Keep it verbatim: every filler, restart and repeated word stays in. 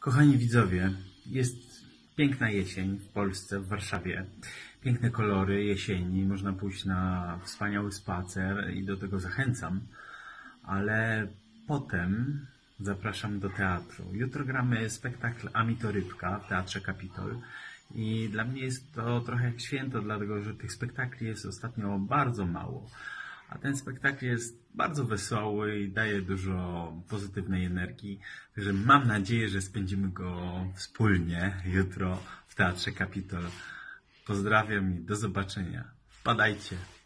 Kochani widzowie, jest piękna jesień w Polsce, w Warszawie. Piękne kolory jesieni, można pójść na wspaniały spacer i do tego zachęcam. Ale potem zapraszam do teatru. Jutro gramy spektakl Ami to rybka w Teatrze Kapitol. I dla mnie jest to trochę jak święto, dlatego że tych spektakli jest ostatnio bardzo mało. A ten spektakl jest bardzo wesoły i daje dużo pozytywnej energii. Także mam nadzieję, że spędzimy go wspólnie jutro w Teatrze Kapitol. Pozdrawiam i do zobaczenia. Wpadajcie.